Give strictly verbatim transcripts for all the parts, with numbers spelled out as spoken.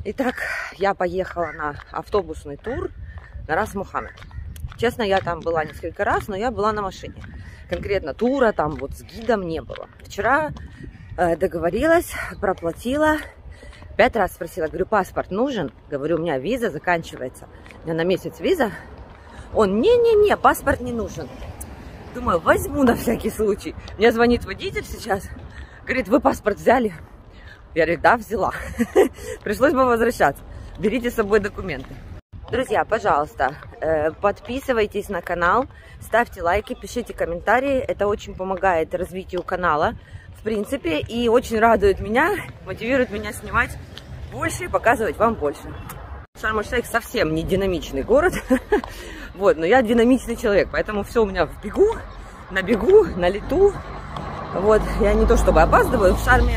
Итак, я поехала на автобусный тур на Рас Мухаммед. Честно, я там была несколько раз, но я была на машине. Конкретно тура там вот с гидом не было. Вчера э, договорилась, проплатила. Пять раз спросила, говорю, паспорт нужен? Говорю, у меня виза заканчивается. У меня на месяц виза. Он, не-не-не, паспорт не нужен. Думаю, возьму на всякий случай. Мне звонит водитель сейчас. Говорит, вы паспорт взяли? Я говорю, да, взяла. Пришлось бы возвращаться. Берите с собой документы. Друзья, пожалуйста, подписывайтесь на канал, ставьте лайки, пишите комментарии. Это очень помогает развитию канала, в принципе, и очень радует меня, мотивирует меня снимать больше и показывать вам больше. Шарм-эль-Шейх совсем не динамичный город, вот, но я динамичный человек, поэтому все у меня в бегу, на бегу, на лету. Вот, я не то чтобы опаздываю, в Шарме...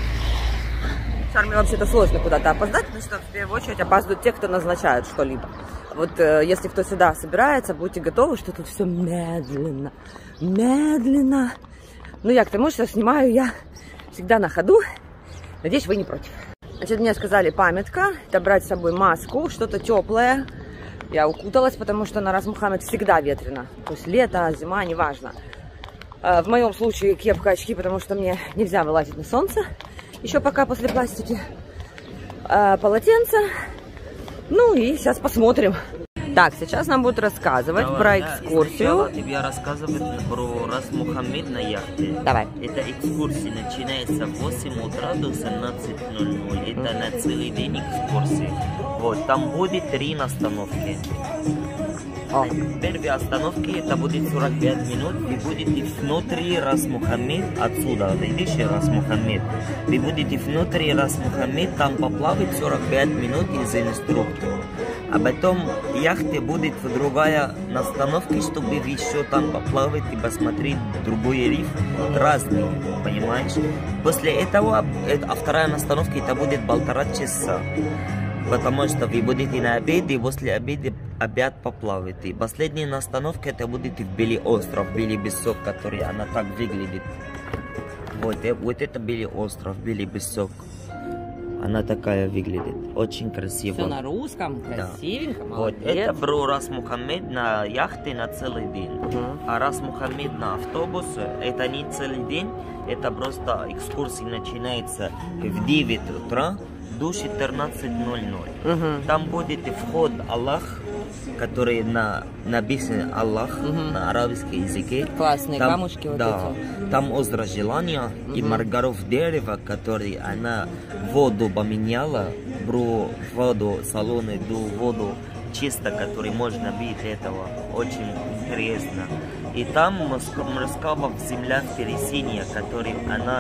В Шарме вообще-то сложно куда-то опоздать, потому что в первую очередь опаздывают те, кто назначают что-либо. Вот э, если кто сюда собирается, будьте готовы, что тут все медленно, медленно. Ну я к тому, что снимаю я всегда на ходу. Надеюсь, вы не против. Значит, мне сказали памятка, это брать с собой маску, что-то теплое. Я укуталась, потому что на Рас Мухаммед всегда ветрено. То есть лето, зима, неважно. Э, в моем случае кепка, очки, потому что мне нельзя вылазить на солнце. Еще пока после пластики. Э, полотенце. Ну и сейчас посмотрим. Так, сейчас нам будут рассказывать давай, про экскурсию. Я тебе рассказывать про Рас Мухаммед на яхте. Давай. Эта экскурсия начинается в восемь утра до семнадцати ноль-ноль. Это mm. на целый день экскурсии. Вот, там будет три остановки. О. Первая остановка это будет сорок пять минут. Вы будете внутри Рас Мухаммед, отсюда, видишь Рас Мухаммед. Вы будете внутри Рас Мухаммед, там поплавать сорок пять минут из инструктора. А потом яхта будет в другая остановке, чтобы еще там поплавать и посмотреть другой риф, разный, понимаешь? После этого, а вторая остановка это будет полтора часа. Потому что вы будете на обеде, и после обеда опять поплаваете. Последняя остановка это будет в Белый остров, Белый песок, который она так выглядит. Вот, вот это Белый остров, Белый песок. Она такая выглядит, очень красиво. Все на русском, красивенько, да. Вот, это про Рас Мухаммед на яхте на целый день. Uh-huh. А Рас Мухаммед на автобусе, это не целый день, это просто экскурсия начинается в девять утра до четырнадцати ноль-ноль. Uh-huh. Там будет вход Аллах, который на, написан Аллах uh-huh. на арабском языке. Классные там, камушки вот да, эти. Там озеро желания uh-huh. и маргаров дерева, который она воду поменяла, про воду салоны до воду чисто, который можно пить этого. Очень интересно. И там морского земля в трясине, который она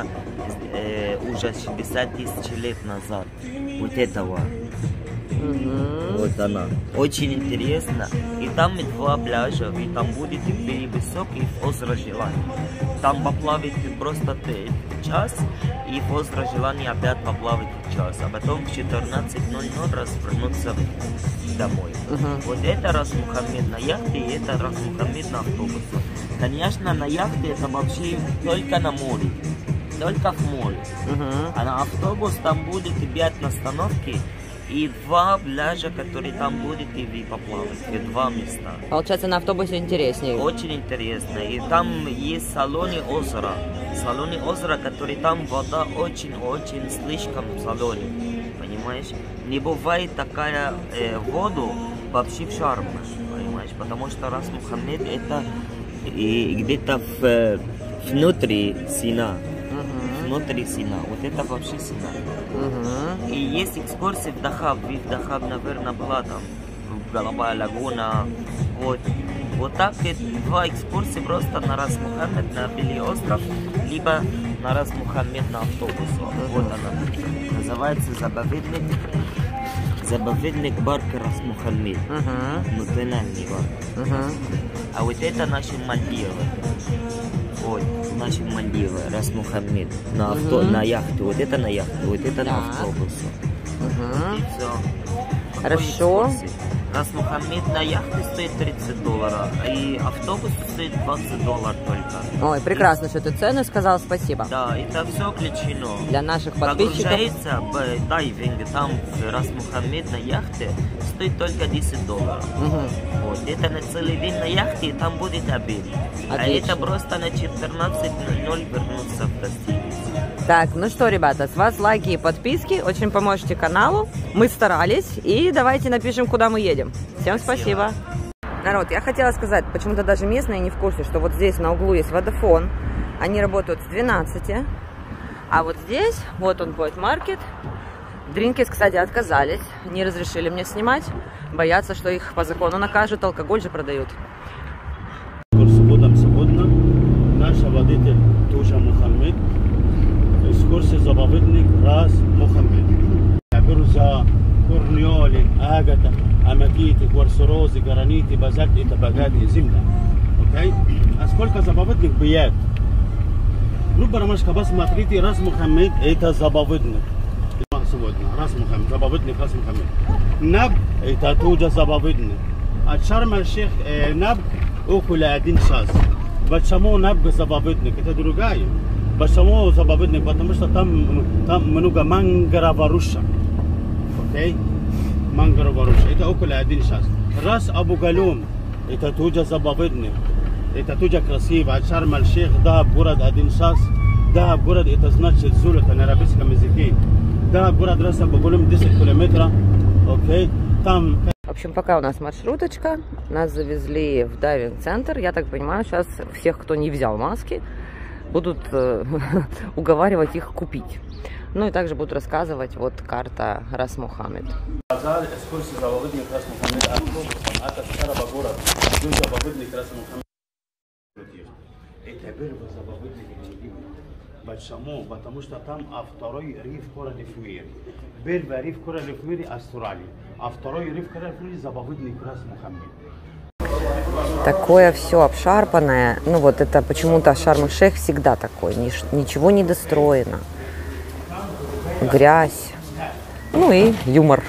э, уже шестьдесят тысяч лет назад. Вот этого. Mm-hmm. Вот она. Очень интересно. И там два пляжа. И там будет и Белый песок, и озеро желания. Там поплавать просто час, и в озеро желания опять поплавать час. А потом в четырнадцати ноль-ноль развернуться домой. Uh-huh. Вот это Рас Мухаммед на яхте, и это Рас Мухаммед на автобусе. Конечно, на яхте это вообще только на море. Только в море. Uh-huh. А на автобус там будет пять остановки и два пляжа, которые там будет, и вы поплаваете. Два места. Получается, на автобусе интереснее. Очень интересно. И там есть соленое озеро. Соленое озеро, который там вода очень-очень слишком соленая. Понимаешь? Не бывает такая э, воду вообще в Шарме. Понимаешь? Потому что Рас Мухаммед это и где-то в, внутри Сина. Uh-huh. Внутри Сина. Вот это вообще Сина. Uh-huh. И есть экскурсии в Дахаб. Вы в Дахаб, наверное, была там. Голубая лагуна. Вот. Вот так два экскурсии просто на Рас Мухаммед, на Белый остров, либо на Рас Мухаммед на автобусе. Uh-huh. Вот она. Называется заповедник. Заповедник парк Рас Мухаммед. Uh-huh. Национальный парк. Uh-huh. А вот это наши Мальдивы. Вот, наши Мальдивы, Рас Мухаммед. На авто, uh-huh. на яхте. Вот это на яхте, вот это да. на автобусе. Uh-huh. И все. Хорошо. Рас Мухаммед на яхте стоит тридцать долларов, и автобус стоит двадцать долларов только. Ой, прекрасно, что ты цену сказал, спасибо. Да, это все включено. Для наших подписчиков. Погружается в дайвинг, там в Рас Мухаммед на яхте стоит только десять долларов. Угу. Вот, это на целый день на яхте, и там будет обед. А это просто на четырнадцать ноль ноль вернуться в гостиницу. Так, ну что, ребята, с вас лайки и подписки, очень поможете каналу. Мы старались, и давайте напишем, куда мы едем. Всем спасибо. Народ, я хотела сказать, почему-то даже местные не в курсе, что вот здесь на углу есть Водафон. Они работают с двенадцати. А вот здесь, вот он, будет маркет. Дринкис, кстати, отказались, не разрешили мне снимать. Боятся, что их по закону накажут, алкоголь же продают. Наш водитель Туша Мухаммед. Экскурсия заповедник Рас Мухаммед. Я беру за Корнеоли, Агата, Амакити, Кварсорози, Граниты, Базальты, это богатые земля. Окей? А сколько заповедник бьет? Ну, барамашка, посмотрите, Рас Мухаммед это заповедник. Сегодня Рас Мухаммед, заповедник Рас Мухаммед. Наб это тоже заповедник. А Шарм-эль-Шейх Наб около один час. Почему Наб заповедник? Это другая. Почему заповедник? Потому что там, там много мангрова роща. Окей? Мангрова роща. Это около один час. Рас Абу-Галум. Это тоже заповедник. Это тоже красиво. А Шарм-эль-Шейх, да, город один час. Да, город это значит золото на арабском языке. Да, город Рас Абу-Галум десять километров. Окей? Там... В общем, пока у нас маршруточка, нас завезли в дайвинг-центр. Я так понимаю, сейчас всех, кто не взял маски, будут э, уговаривать их купить. Ну и также будут рассказывать, вот карта Рас Мухаммед. Почему? Потому что там а второй риф Коралли в мире. Первый риф Коралли в мире Австралия, а второй риф Коралли в мире заповедник Рас Мухаммед. Такое все обшарпанное. Ну вот это почему-то Шарм-эль-Шейх всегда такой. Ничего не достроено. Грязь. Ну и юмор.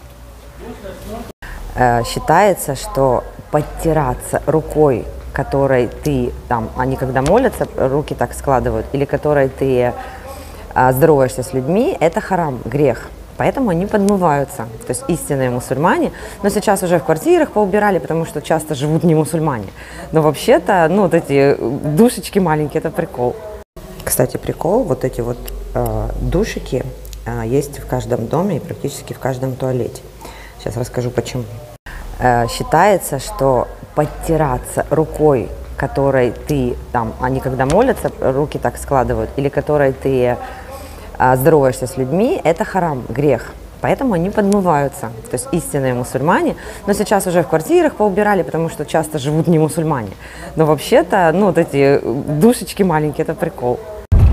Считается, что подтираться рукой, которой ты, там, они когда молятся, руки так складывают, или которой ты а, здороваешься с людьми, это харам, грех. Поэтому они подмываются. То есть истинные мусульмане. Но сейчас уже в квартирах поубирали, потому что часто живут не мусульмане. Но вообще-то, ну, вот эти душечки маленькие, это прикол. Кстати, прикол, вот эти вот э, душики э, есть в каждом доме и практически в каждом туалете. Сейчас расскажу, почему. Э, считается, что подтираться рукой, которой ты, там, они когда молятся, руки так складывают, или которой ты а, здороваешься с людьми, это харам, грех. Поэтому они подмываются. То есть истинные мусульмане. Но сейчас уже в квартирах поубирали, потому что часто живут не мусульмане. Но вообще-то, ну, вот эти душечки маленькие, это прикол.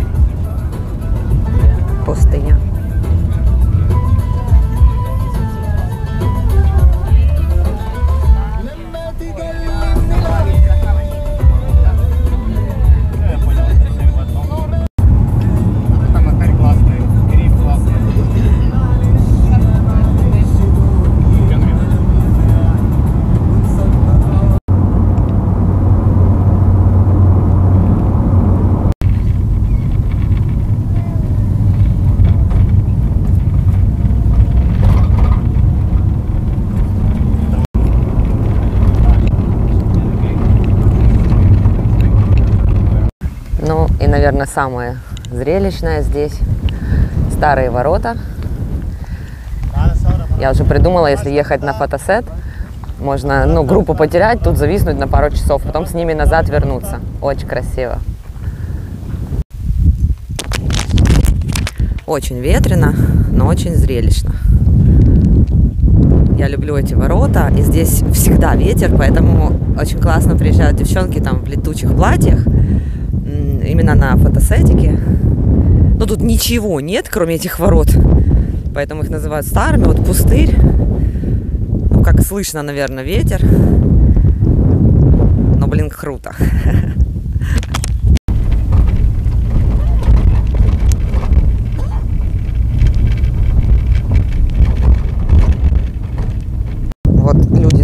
Пустыня. Ну и, наверное, самое зрелищное здесь старые ворота. Я уже придумала, если ехать на фотосет, можно, ну, группу потерять, тут зависнуть на пару часов, потом с ними назад вернуться. Очень красиво. Очень ветрено, но очень зрелищно. Я люблю эти ворота, и здесь всегда ветер, поэтому очень классно приезжают девчонки там в летучих платьях, именно на фотосетике. Но тут ничего нет, кроме этих ворот, поэтому их называют старыми. Вот пустырь, ну, как слышно, наверное, ветер, но, блин, круто. Вот люди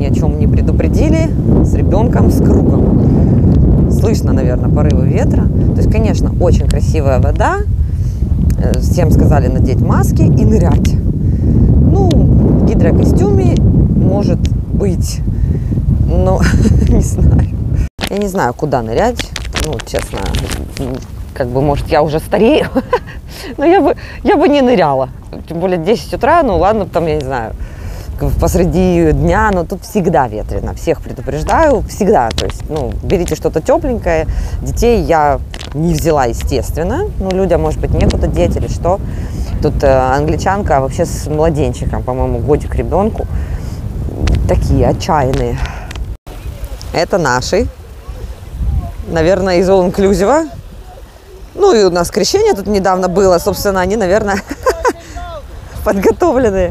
ни о чем не предупредили, с ребенком, с кругом. Слышно, наверное, порывы ветра. То есть, конечно, очень красивая вода. Всем сказали надеть маски и нырять. Ну, в гидрокостюме может быть, но не знаю. Я не знаю, куда нырять. Ну, честно, как бы, может, я уже старею, но я бы, я бы не ныряла. Тем более десять утра, ну ладно, там, я не знаю, посреди дня, но тут всегда ветрено. Всех предупреждаю, всегда. То есть, ну, берите что-то тепленькое. Детей я не взяла, естественно. Ну, людям, может быть, некуда деть или что. Тут э, англичанка вообще с младенчиком, по-моему, годик ребенку. Такие отчаянные. Это наши. Наверное, из all-inclusive. Ну, и у нас крещение тут недавно было. Собственно, они, наверное, подготовленные.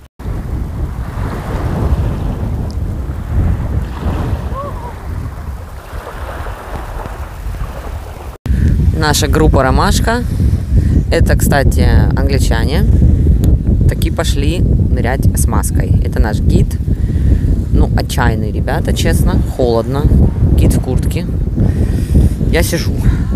Наша группа «Ромашка». Это, кстати, англичане. Таки пошли нырять с маской. Это наш гид. Ну, отчаянные ребята, честно. Холодно. Гид в куртке. Я сижу.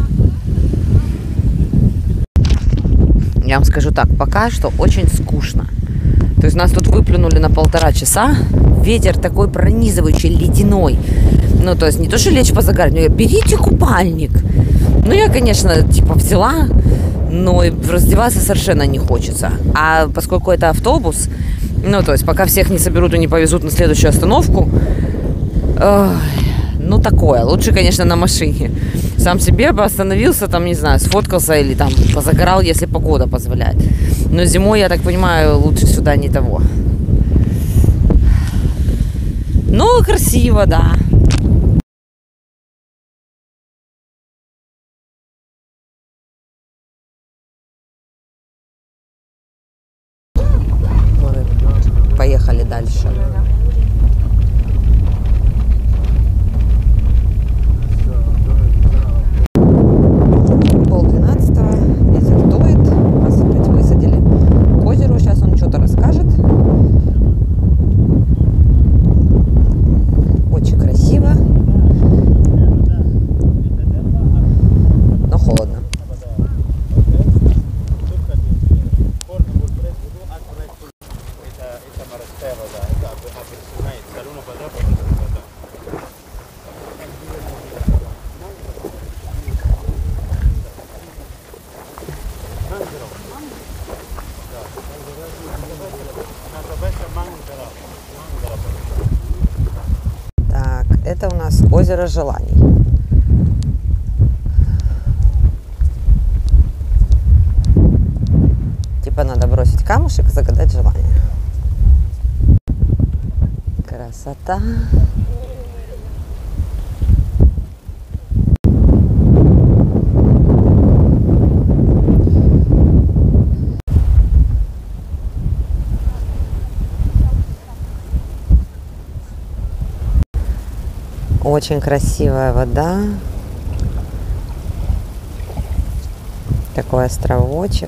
Я вам скажу так, пока что очень скучно. То есть нас тут выплюнули на полтора часа. Ветер такой пронизывающий, ледяной. Ну, то есть не то, что лечь позагорать, но берите купальник. Ну, я, конечно, типа взяла, но раздеваться совершенно не хочется. А поскольку это автобус, ну, то есть пока всех не соберут и не повезут на следующую остановку, ой, ну, такое. Лучше, конечно, на машине. Сам себе бы остановился, там, не знаю, сфоткался или там позагорал, если погода позволяет. Но зимой, я так понимаю, лучше сюда не того. Ну, красиво, да. Поехали дальше. Пол двенадцатого, ветер дует, нас опять высадили к озеру, сейчас он что-то расскажет. Очень красиво, но холодно. Так, это у нас озеро желаний. Типа надо бросить камушек и загадать желание. Красота. Очень красивая вода. Такой островочек.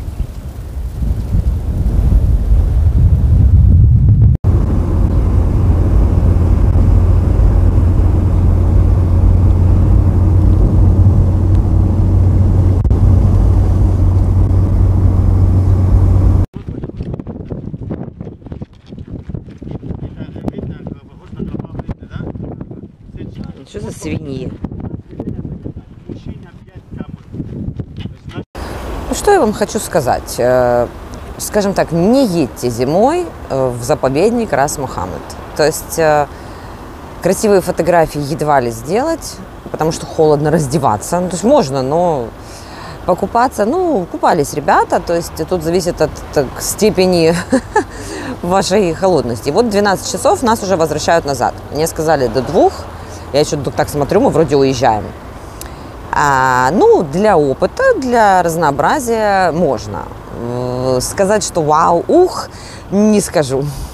Что за свиньи? Ну, что я вам хочу сказать? Скажем так, не едьте зимой в заповедник Рас Мухаммед. То есть красивые фотографии едва ли сделать, потому что холодно раздеваться. Ну, то есть можно, но покупаться, ну, купались ребята, то есть тут зависит от так, степени вашей холодности. Вот двенадцать часов нас уже возвращают назад. Мне сказали до двух. Я еще так смотрю, мы вроде уезжаем. А, ну, для опыта, для разнообразия можно. Сказать, что вау, ух, не скажу.